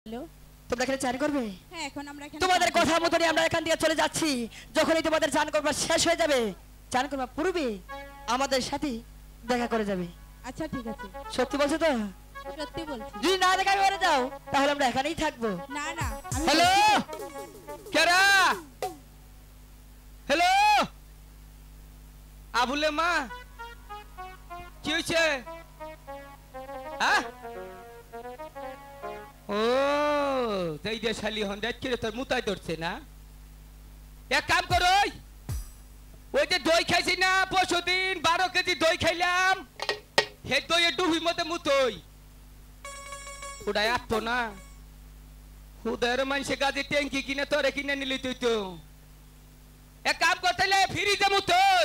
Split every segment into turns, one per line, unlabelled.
Hello,
তোমরা এখানে চান করবে?
হ্যাঁ এখন আমরা এখানে
তোমাদের কথা মতনই আমরা এখান থেকে চলে যাচ্ছি। যখনই তোমাদের চান করবার শেষ হয়ে যাবে, চান করবার পূর্বে আমাদের সাথে দেখা করে যাবে।
আচ্ছা ঠিক আছে,
সত্যি বলছো তো?
সত্যি বলছি।
যদি না দেখা করে যাও তাহলে আমরা এখানেই থাকবো।
না না, আমি
হ্যালো কেরা, হ্যালো আবুলে মা, কি হয়েছে? ও তাই যে শালি হন দেখ কিরে তোর মুতাই ধরছে না। এক কাম করো, ওই যে দই খাইছি না পরশুদিন 12 কেজি দই খাইলাম, হে দই ডুবির মধ্যে মুতই ওটাই আটতো না। হুদের মানুষে গাছে ট্যাঙ্কি কিনে তোরে কিনে নিলি তুই তো। এক কাম করতে ফ্রিজে মুতই,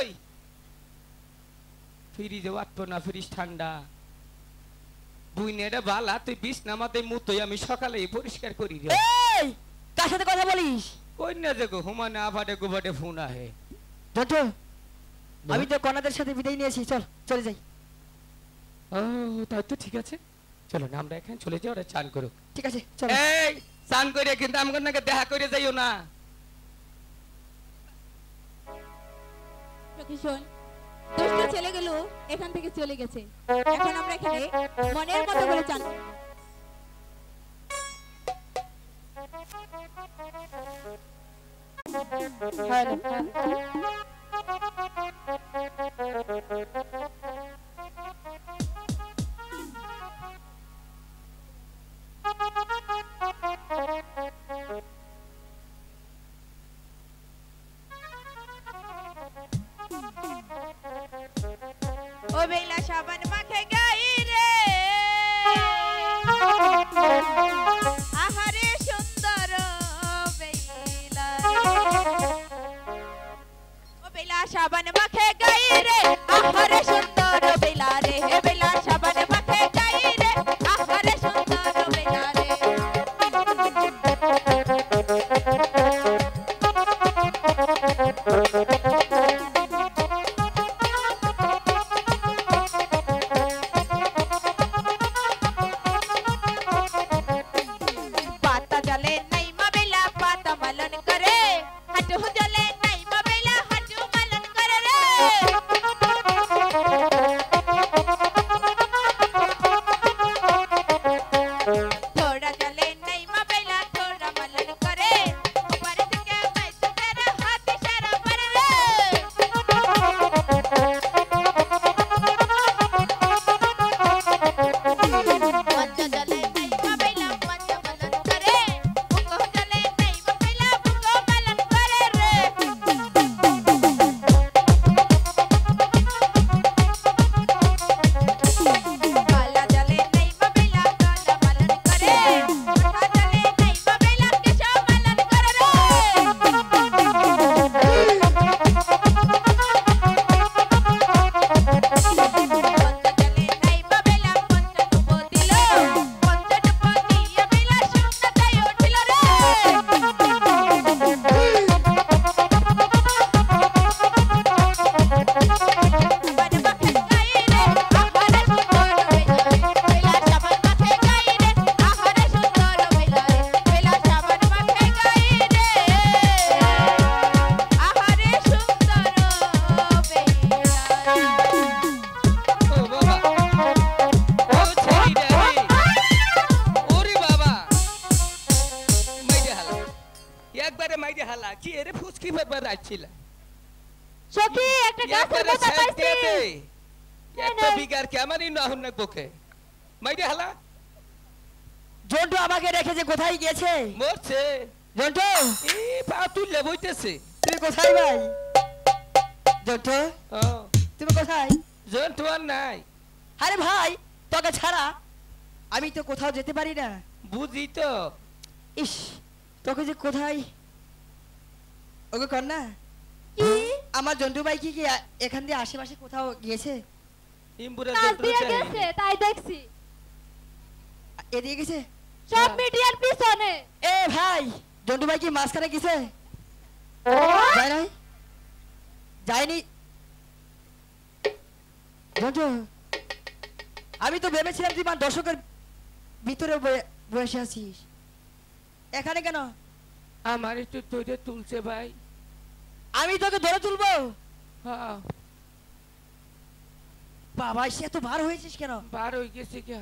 ফ্রিজে আটতো না, ফ্রিজ ঠান্ডা। বুইনেটা বালা তুই বিষ নামাতে মুতই, আমি সকালে পরিষ্কার করি রে।
এই কার সাথে কথা বলিস?
কই না দেখো হুমানে আফাটে গুবাটে ফোন আহে।
জন্টু, আমি তো কনাদের সাথে বিদায় নিয়েছি, চল চলে যাই।
ও তাই তো ঠিক আছে, চলো না আমরা এখানে চলে যাই, ওরা চান করুক।
ঠিক আছে চল।
এই চান করে কিন্তু আমাকে নাকি দেখা করে যাইও না।
সখী শোন, দুষ্ট ছেলেগুলো এখান থেকে চলে গেছে, এখন আমরা এখানে মনের মতো করে চান। ও বেলা সাবান মাখে গাই রে, আহারে সুন্দর বেলা। ও বেলা সাবান মাখে গাই রে, আহারে সুন্দর বেলা রে। হে বেলা সাবান মাখে গাই রে, আহারে সুন্দর বেলা রে। पाता जले नहीं मबेला पाता मलन करे, हटू जले नहीं मबेला हटू मलन करे रे। थोड़ा जले नहीं मबेला थोड़ा मलन करे, ऊपर से क्या मैं तो तेरा हाथ इशारा पर रे। मंच जले नहीं मबेला मंच मलन करे, बुको जले नहीं मबेला बुको मलन करे रे। काला जले नहीं मबेला काला मलन करे, मठा जले नहीं मबेला केशव मलन करे रे।
ও বাবা, ও ছেড়ি রে, ওরে বাবা, মাইরে হালা, একবারে মাইরে হালা, কি এরে ফুসকি ফেরবার আসছিল।
সখী একটা গাছের
একবারে
পাতা
শেষ দিয়ে
পাইছি।
দে, একটা বিঘার কেমনই না হন না বকে, মাইরে হালা,
জন্টু আমাকে রেখে যে কোথায় গিয়েছে?
মরছে।
জন্টু,
এ পা তুললে বইতেছে।
তুমি কোথায় ভাই? জন্টু,
ও
তুমি কোথায়?
জন্টু আর নাই,
আরে ভাই, তোকে ছাড়া আমি তো কোথাও যেতে পারি না।
বুঝি তো।
ইস, তোকে যে কোথায় ওকে কর না।
কি?
আমার জন্টু ভাই কি এখান দিয়ে আশেপাশে কোথাও গিয়েছে?
ইমপুরে
কাজ
জন্টু
দিয়ে
চাই।
গেছে তাই দেখছি,
এদিকে গেছে?
সব মিডিয়ার পিছনে।
এ ভাই, জন্টু ভাই কি মাঝখানে গেছে? যায় নাই? যায়নি? জন্টু, আমি তো ভেবেছিলাম তুই মা দর্শকের ভিতরে বসে আছিস। এখানে কেন?
আমার একটু ধরে তুলছে ভাই।
আমি তোকে ধরে তুলবো?
হ্যাঁ
বাবা সে এত বার হয়েছিস কেন?
বার হয়ে গেছে কি?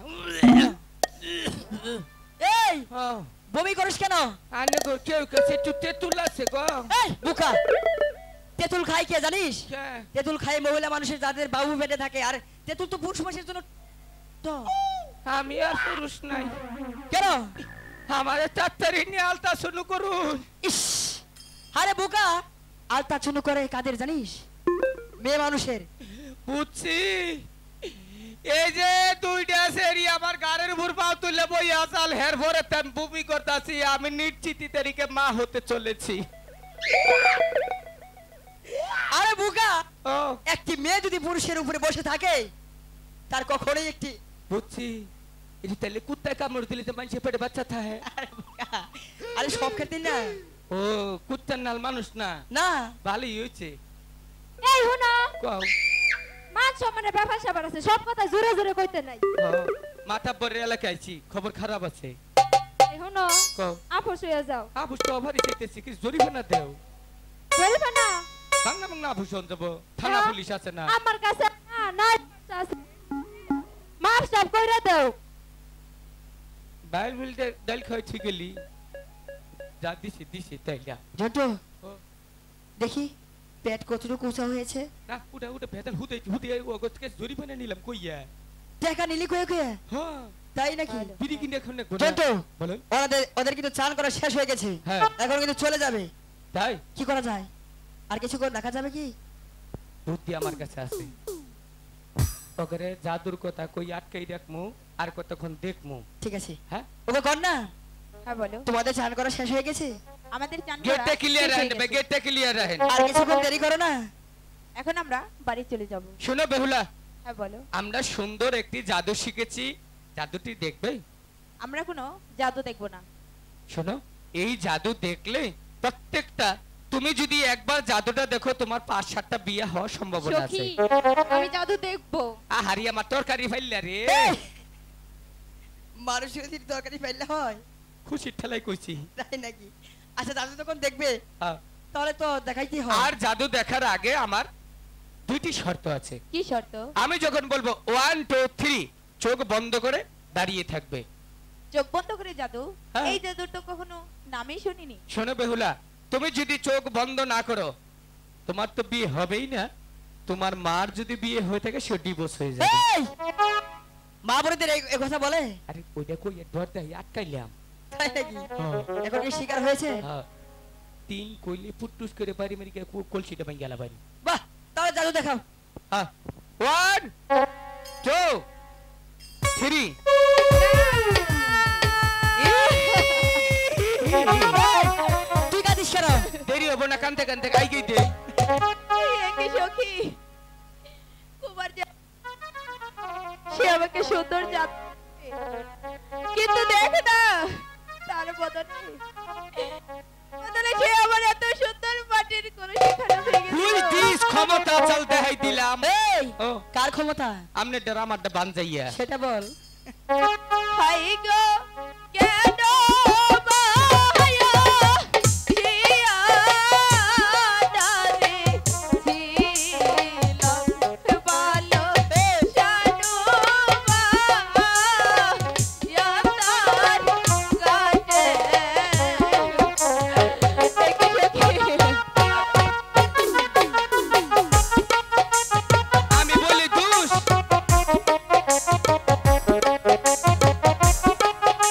এই
হ্যাঁ
বমি করিস কেন?
আনে গো কেউ কাছে একটু তেঁতুল আছে গো।
এই বোকা, তেঁতুল খায় কে জানিস?
কে?
তেঁতুল খায় মহিলা মানুষের যাদের বাবু পেটে থাকে, আর তেঁতুল তো পুরুষ মানুষের জন্য তো।
আমি আর পুরুষ নাই।
কেন?
আমার তাড়াতাড়ি নিয়ে আলতা শুরু করুন।
ইস, আরে বোকা, আলতা চুনু করে কাদের জানিস? মেয়ে মানুষের।
বুঝছি, এই যে দুইটা সেরি আমার গাড়ির উপর পাও তুলে বই আসাল হের ভরে তেম বুবি করতাছি, আমি নিশ্চিত তারিখে মা হতে চলেছি।
আরে বোকা,
ও
একটি মেয়ে যদি পুরুষের উপরে বসে থাকে তার কখনোই একটি।
বুঝছি, এটা তাহলে কুত্তায় কামড় দিলে তো মানুষের পেটে বাচ্চা থাকে।
আরে বোকা, আরে সব ক্ষেত্রে না।
ও কুত্তার নাল মানুষ না?
না
ভালোই হয়েছে।
এই হুনো,
কও।
মান সম্মানের ব্যাপার স্যাপার আছে, সব কথা জোরে জোরে কইতে নাই।
মাথা বড় এলাকায় আইছি, খবর খারাপ আছে।
এই হুনো,
কও।
আপোষ হয়ে যাও।
আবুস তো অভারি চাইতেছি, কি জরিমানা দেও।
ধরিবে না?
বাংলা বাংলা আবুসন যাব, থানা
হ্যাঁ?
পুলিশ আছে না?
আমার কাছে না, নাই আছে। মাপ সব কইরা দাও।
বাইল বিল ডাল খাইছি গেলি, যা দিছি দিছি তাইলা।
ঝন্টু,
ও,
দেখি পেট কতটুকু উঁচা হয়েছে।
না উড়া উড়া ভেতর হুদে হুদে ওগতকে জরিমানা নিলাম কইয়া।
টাকা নিলি কয়ে কয়ে?
হ্যাঁ
তাই নাকি?
বিড়ি কিনে এখন না
ঝন্টু,
বলেন।
ওদের কিন্তু চান করা শেষ হয়ে গেছে।
হ্যাঁ
এখন কিন্তু চলে যাবে।
তাই
কি করা যায়? আর কিছু করে দেখা যাবে কি?
বুদ্ধি আমার কাছে আছে। ওগরে জাদুর কথা কই আটকাই রাখমু, আর কতক্ষণ দেখমু।
ঠিক আছে,
হ্যাঁ
ওকে কর না।
হ্যাঁ বলো।
তোমাদের চান করা শেষ হয়ে গেছে?
আমাদের চান করা
গেটটা ক্লিয়ার
শেষ হয়ে
রাখেন,
গেছে।
গেটটা ক্লিয়ার রাখেন।
আর কিছুক্ষণ দেরি করো না।
এখন আমরা বাড়ি চলে যাব।
শোনো বেহুলা,
হ্যাঁ বলো।
আমরা সুন্দর একটি জাদু শিখেছি, জাদুটি দেখবে?
আমরা কোনো জাদু দেখবো না।
শোনো, এই জাদু দেখলে প্রত্যেকটা, তুমি যদি একবার জাদুটা দেখো তোমার 5-7টা বিয়ে হওয়ার সম্ভাবনা আছে।
সখী, আমি জাদু দেখবো।
আহারি আমার তরকারি ফাইল্লা রে,
মানুষের যদি তরকারি ফেললে হয়?
খুশির ঠেলাই কইছি।
তাই নাকি? আচ্ছা দাদু যখন দেখবে
হ্যাঁ।
তাহলে তো দেখাইতেই হয়।
আর জাদু দেখার আগে আমার দুইটি শর্ত আছে।
কি শর্ত?
আমি যখন বলবো 1 2 3, চোখ বন্ধ করে দাঁড়িয়ে থাকবে।
চোখ বন্ধ করে জাদু?
হ্যাঁ।
এই জাদুর তো কখনো নামই শুনিনি।
শোনো বেহুলা, তুমি যদি চোখ বন্ধ না করো তোমার তো বিয়ে হবেই না। তোমার মার যদি বিয়ে হয়ে থাকে সে ডিভোর্স হয়ে যাবে।
এই! মা বোনদের এই কথা বলে?
আরে ওইটা কই ধর দেই আটকাইলাম।
তাই নাকি?
হ্যাঁ।
এখন কি শিকার হয়েছে?
হ্যাঁ, 3 কইলে পুটুস করে বাড়ি মেরে কলসিটা ভাঙ গেল বাড়ি।
বাহ, তাহলে জাদু দেখাও।
হ্যাঁ, 1 2 3।
তুই কাঁদিস কেন?
দেরি হবো না, কানতে কানতে আইগেই দে।
কি সখী, কুমার সে আমাকে সুন্দর জাদু কিন্তু দেখ না, তার বদলে সে আমার এত সুন্দর মাটির কলসিখানা ভেঙে
তুই
দিল।
দিস ক্ষমতা চল দেখাই দিলাম।
এই!
ও
কার ক্ষমতা?
আমনে ডরামারটা বান যাইয়া।
সেটা বল।
হাই গো কেন মায়া দিয়া নারে ছিলাম ভালো জানো মা ইয়াতার কাটে
আমি বলি দুষ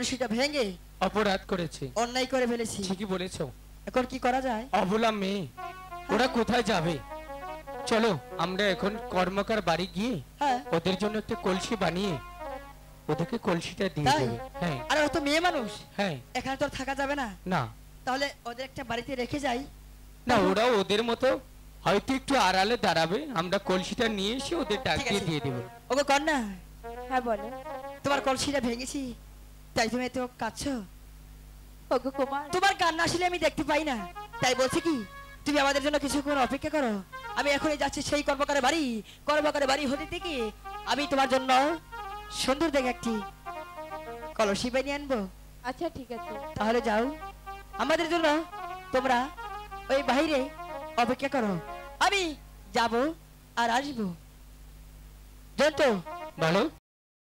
কলসিটা ভেঙে
অপরাধ করেছে।
অন্যায় করে ফেলেছি।
ঠিকই বলেছো।
এখন কি করা যায়?
অবলা মেয়ে, ওরা কোথায় যাবে? চলো আমরা এখন কর্মকার বাড়ি গিয়ে
হ্যাঁ।
ওদের জন্য একটা কলসি বানিয়ে ওদেরকে কলসিটা দিয়ে
তাই?
দেবে। হ্যাঁ
আরে ও তো মেয়ে মানুষ,
হ্যাঁ।
এখানে তো আর থাকা যাবে না।
না
তাহলে ওদের একটা বাড়িতে রেখে যাই।
না, ওরা ওদের মতো হয়তো একটু আড়ালে দাঁড়াবে, আমরা কলসিটা নিয়ে এসে ওদের ডাক
ঠিক
দিয়ে
আছে।
দিয়ে দেবো।
ওগো কন্যা,
হ্যাঁ বলো।
তোমার কলসিটা ভেঙেছি, তাই তুমি এত কাঁদছো?
ওগো কুমার,
তোমার কান্না আসলে আমি দেখতে পাই না, তাই বলছি কি তুমি আমাদের জন্য কিছুক্ষণ অপেক্ষা করো। আমি এখনই যাচ্ছি সেই কর্মকারের বাড়ি। কর্মকারের বাড়ি হতে থেকে আমি তোমার জন্য সুন্দর দেখে একটি কলসি বানিয়ে আনবো।
আচ্ছা ঠিক আছে।
তাহলে যাও, আমাদের জন্য তোমরা ওই বাইরে অপেক্ষা করো, আমি যাব আর আসবো। জানতো
বলো।